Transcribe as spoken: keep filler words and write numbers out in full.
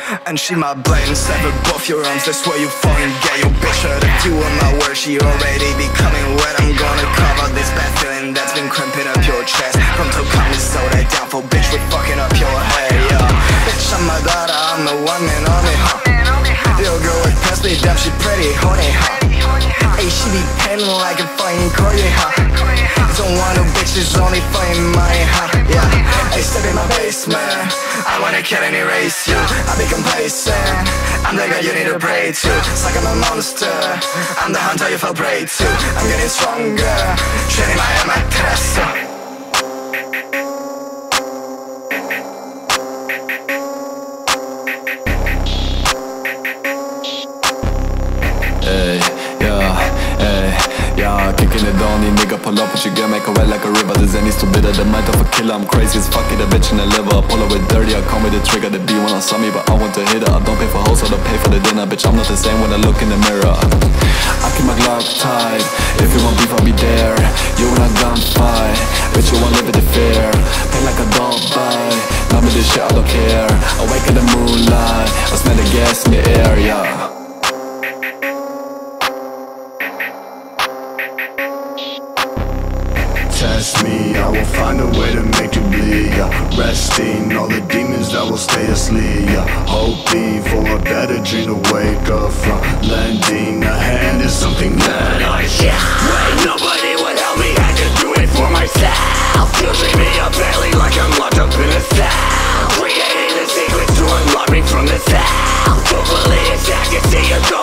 And she my blade and sever both your arms, I swear you fucking get your bitch. Heard a few of my words, she already becoming wet. I'm gonna carve out this bad feeling that's been cramping up your chest. Prompto, Kvmizxda, Downfvll, bitch, we're fucking up your head, yeah. Bitch, I'm my daughter, I'm the one man on it, huh. Yo, girl, like past me, damn, she pretty horny, huh. Hey, she be painting like a fucking Korean, huh. Don't want no bitches, only fucking money, huh. Yeah, hey, step in my basement, I wanna kill and erase you. I be complacent, I'm the guy you need to pray to. It's like I'm a monster, I'm the hunter you fell prey to. I'm getting stronger, training my amaterasu. Hey, yeah, hey, yeah, kicking it down, you nigga pull up, but you get make a wet like a river. This any stupid at the mind of a killer, I'm crazy as fuck, it a bitch in the liver. Pull up with dirty, I come with the trigger, the B when I saw me, but I want to hit her. I don't pay for hoes, so I don't pay for the dinner, bitch, I'm not the same when I look in the mirror. I keep my Glock tight, if you want beef, I'll be there. You in a gunfight, bitch, you won't live with the fear. Pay like a dog bite, now with this shit, I don't care. Awake in the moonlight, I smell the gas in the air, yeah. Test me, I will find a way to make you bleed, yeah. Resting all the demons that will stay asleep, yeah. Hoping for a better dream to wake up from. Lending a hand is something that I should. When nobody would help me, I could do it for myself. You treat me up barely like I'm locked up in a cell. Creating the secret to unlock me from the cell. Hopefully it's I can see you.